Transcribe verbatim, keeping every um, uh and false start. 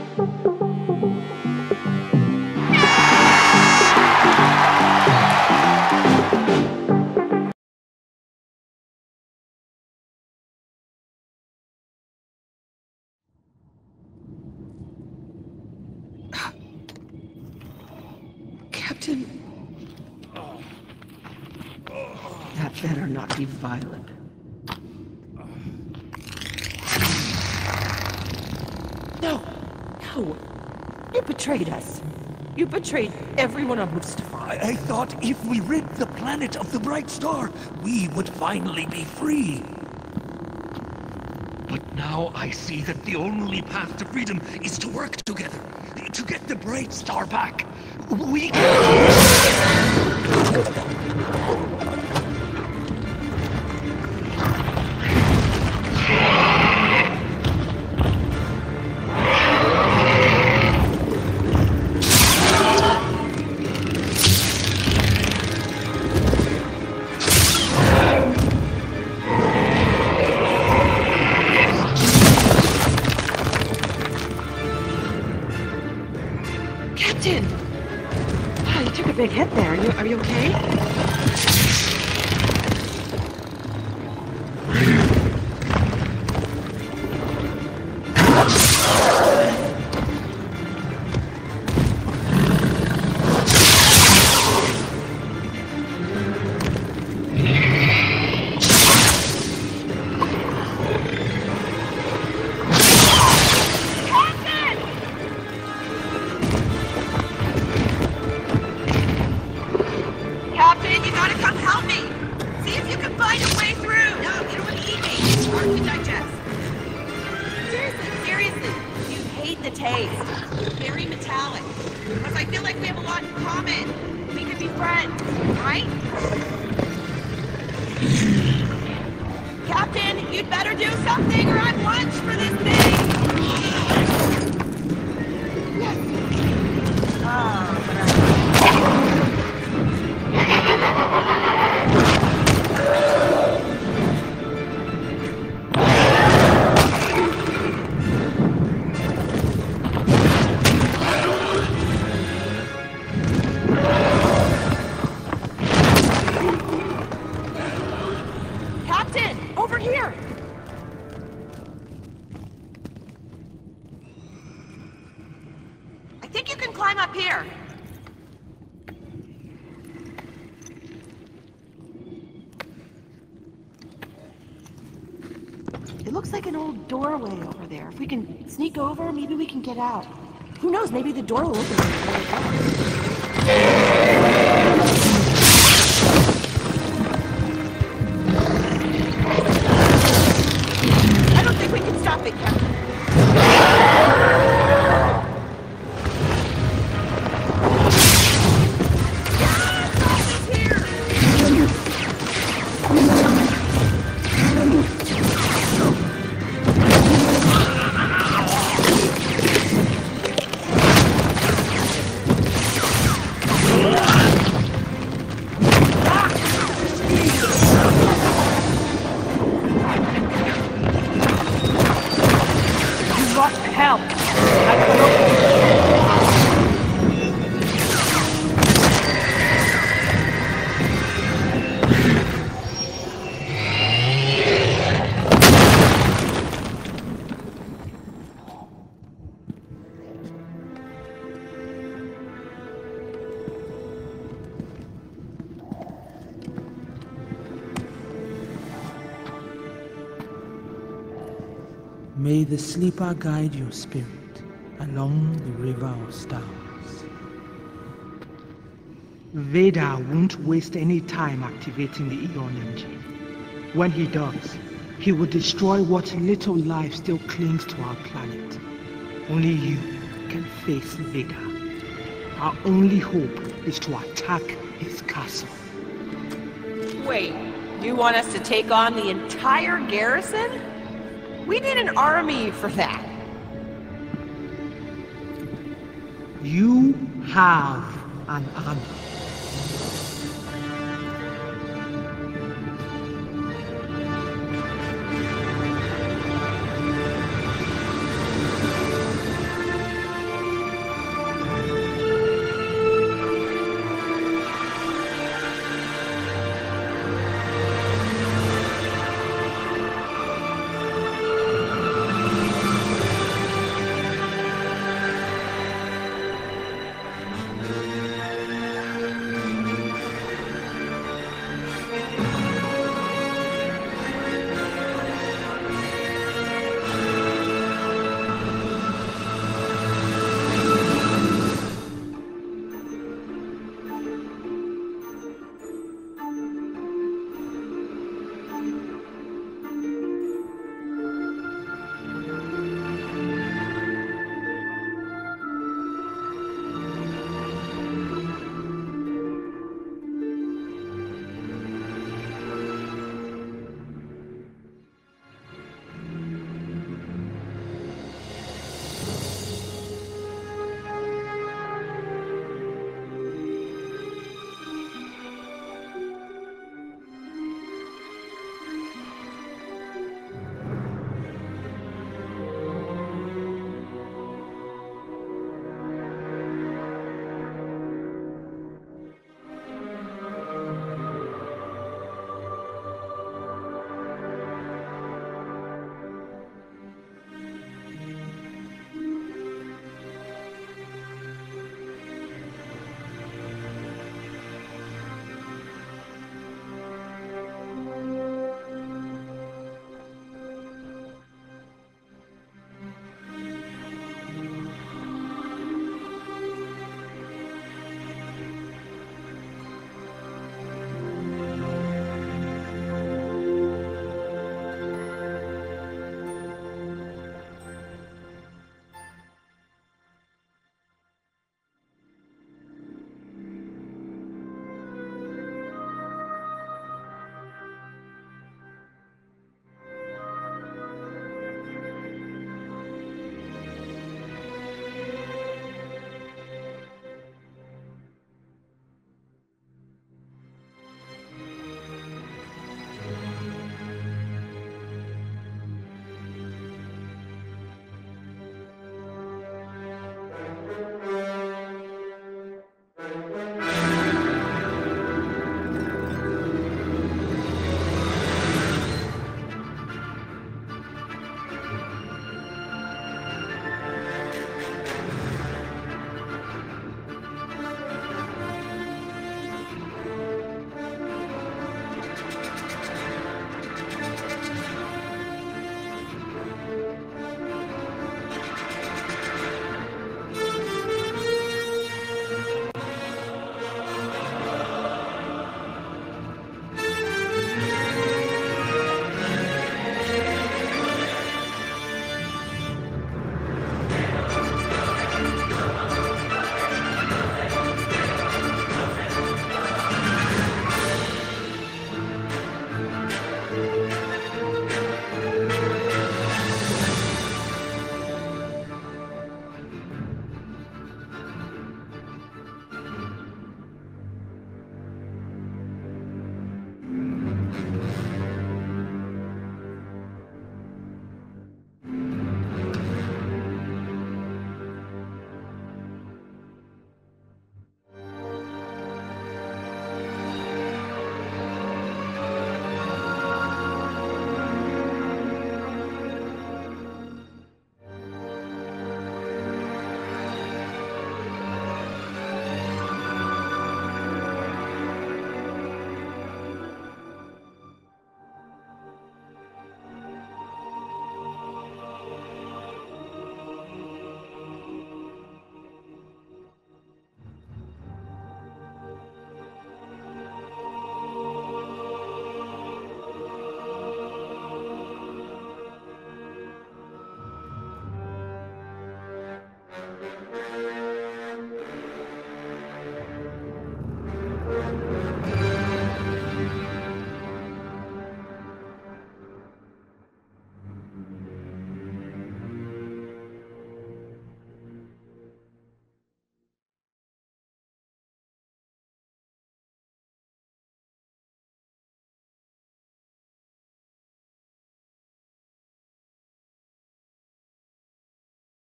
Captain... That better not be violent. No! No! You betrayed us. You betrayed everyone on Mustafar. I, I thought if we rid the planet of the Bright Star, we would finally be free. But now I see that the only path to freedom is to work together, to get the Bright Star back. We can... Captain! Oh, you took a big hit there. Are you, are you okay? Very metallic. Plus, I feel like we have a lot in common. We could be friends, right? Captain, you'd better do something or I'm lunch for this thing! Yes. Oh, but I... Up here. It looks like an old doorway over there. If we can sneak over, maybe we can get out. Who knows, maybe the door will open. I don't think we can stop it, Captain. May the sleeper guide your spirit along the river of stars. Vader won't waste any time activating the Eon engine. When he does, he will destroy what little life still clings to our planet. Only you can face Vader. Our only hope is to attack his castle. Wait, you want us to take on the entire garrison? We need an army for that. You have an army.